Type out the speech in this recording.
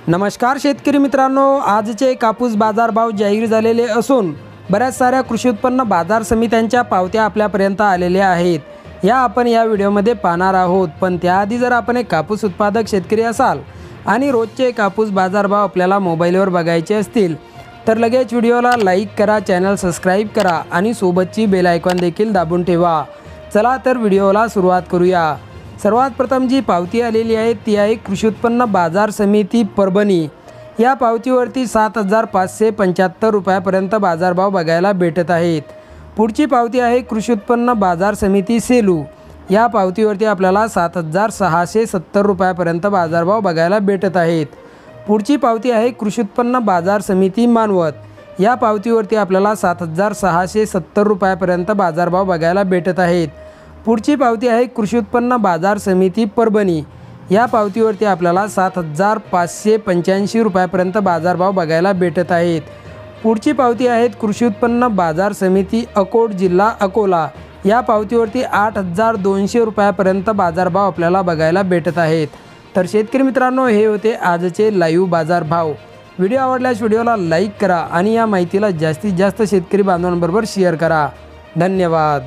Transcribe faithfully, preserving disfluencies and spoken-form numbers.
नमस्कार शेतकरी मित्रांनो, आजचे कापूस बाजारभाव जाहीर झालेले असून बऱ्याच साऱ्या कृषी उत्पन्न बाजार समित्यांच्या पावत्या आपल्यापर्यंत आलेल्या आहेत। या आपण या व्हिडिओमध्ये पाहणार आहोत। पण त्याआधी जर आपण एक कापूस उत्पादक शेतकरी असाल आणि रोजचे कापूस बाजारभाव आपल्याला मोबाईलवर बघायचे असतील तर लगेच व्हिडिओला लाईक करा, चॅनल सबस्क्राईब करा आणि सोबतची बेल आयकॉन देखील दाबून ठेवा। चला तर व्हिडिओला सुरुवात करूया। सर्वात प्रथम जी पावती आलेली आहे ती आहे कृषी उत्पन्न बाजार समिती परभणी। या पावतीवरती सात हजार पाचशे पंच्याहत्तर रुपयापर्यंत बाजारभाव बघायला भेटत आहेत। पुढची पावती आहे कृषी उत्पन्न बाजार समिती सेलू। या पावतीवरती आपल्याला सात हजार सहाशे सत्तर रुपयापर्यंत बाजारभाव बघायला भेटत आहेत। पुढची पावती आहे कृषी उत्पन्न बाजार समिती मानवत। या पावतीवरती आपल्याला सात हजार सहाशे सत्तर रुपयापर्यंत बाजारभाव बघायला भेटत आहेत। पुढची पावती आहे कृषी उत्पन्न बाजार समिती परभणी। या पावतीवरती आपल्याला सात हजार पाचशे पंच्याऐंशी रुपयापर्यंत बाजारभाव बघायला भेटत आहेत। पुढची पावती आहे कृषी उत्पन्न बाजार समिती अकोट जिल्हा अकोला। या पावतीवरती आठ हजार दोनशे रुपयापर्यंत बाजारभाव आपल्याला बघायला भेटत आहेत। तर शेतकरी मित्रांनो, हे होते आजचे लाईव्ह बाजारभाव। व्हिडिओ आवडल्यास व्हिडिओला लाईक करा आणि या माहितीला जास्तीत जास्त शेतकरी बांधवांबरोबर शेअर करा। धन्यवाद।